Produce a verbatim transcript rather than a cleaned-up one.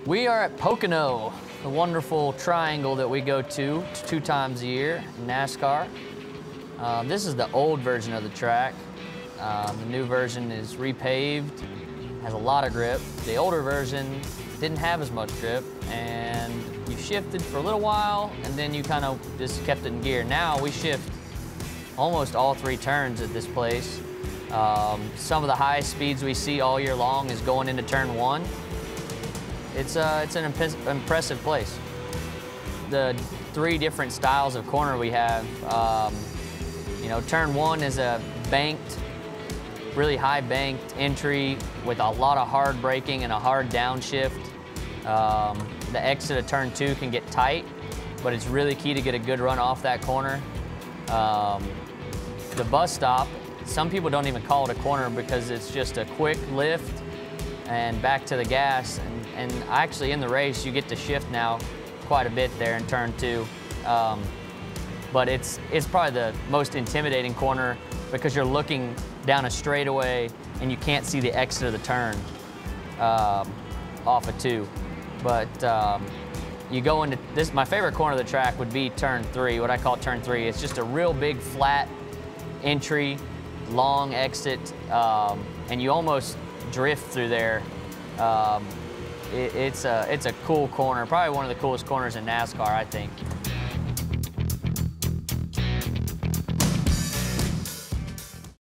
We are at Pocono, the wonderful triangle that we go to two times a year in NASCAR. Uh, this is the old version of the track. Uh, the new version is repaved, has a lot of grip. The older version didn't have as much grip, and you shifted for a little while, and then you kind of just kept it in gear. Now we shift almost all three turns at this place. Um, some of the highest speeds we see all year long is going into turn one. It's, uh, it's an imp impressive place. The three different styles of corner we have, um, you know, turn one is a banked, really high banked entry with a lot of hard braking and a hard downshift. Um, the exit of turn two can get tight, but it's really key to get a good run off that corner. Um, the bus stop, some people don't even call it a corner because it's just a quick lift and back to the gas. And, and actually in the race, you get to shift now quite a bit there in turn two. Um, but it's, it's probably the most intimidating corner because you're looking down a straightaway and you can't see the exit of the turn um, off of two. But um, you go into this, my favorite corner of the track would be turn three, what I call turn three. It's just a real big flat entry, long exit, um, and you almost drift through there. Um, it, it's, a, it's a cool corner, probably one of the coolest corners in NASCAR, I think.